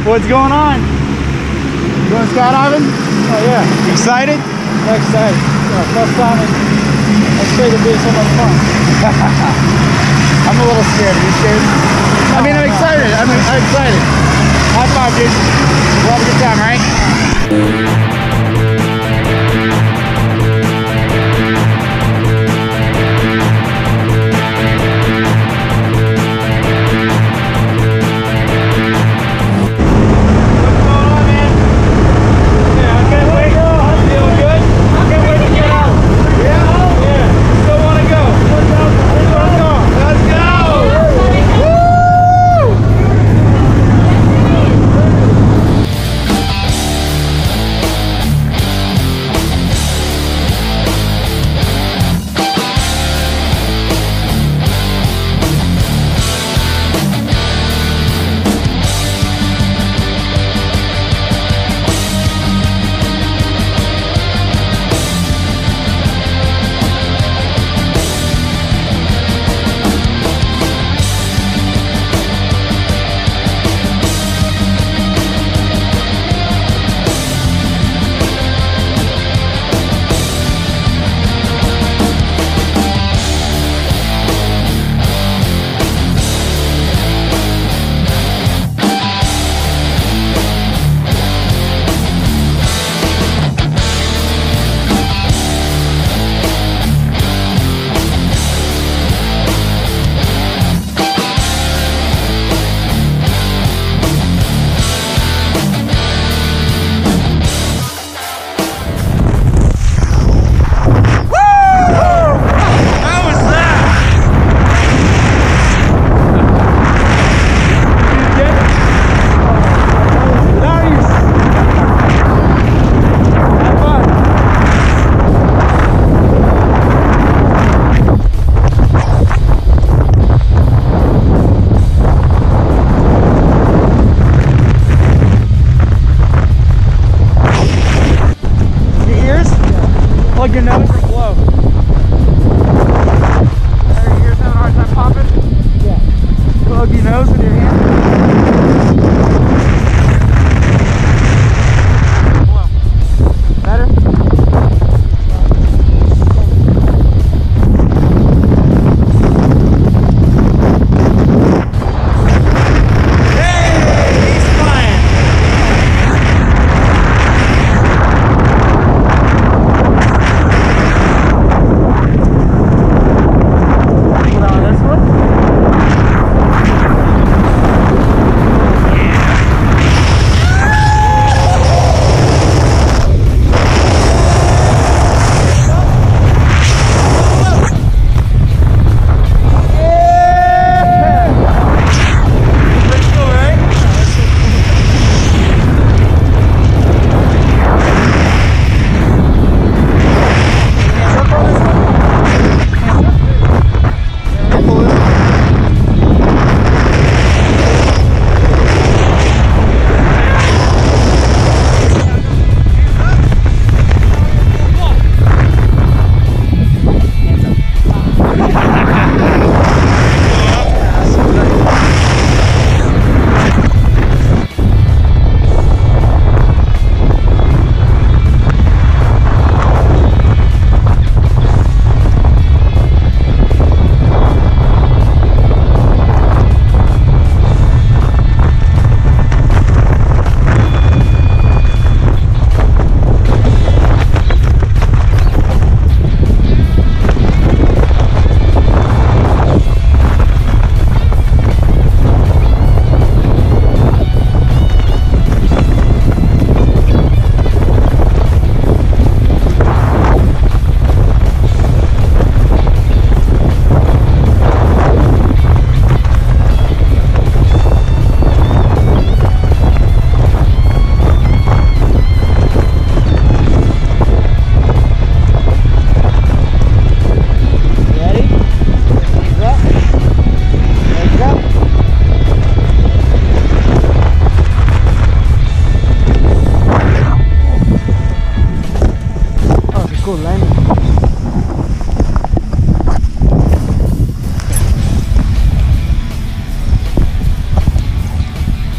What's going on? You going skydiving? Oh yeah. Excited? Excited. Yeah, first time and it's going to be so much fun. I'm a little scared. Are you scared? I mean, I'm excited. I'm excited. High five, dude. We'll have a good time, right? Plug your nose and blow. Are your ears having a hard time popping? Yeah. Plug your nose with your hand. Blow. Better?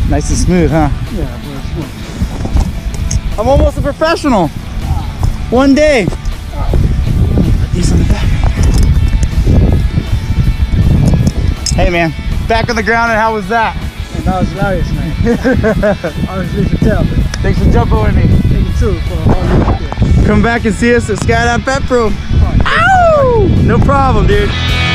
Nice and smooth, huh? Yeah, very smooth. I'm almost a professional. One day. These on the back. Hey man, back on the ground, and how was that? And that was hilarious, man. Honestly, to tell. Thanks for jumping with me. Thank you too for all the Come back and see us at Skydive Pepperell. Ow! No problem, dude.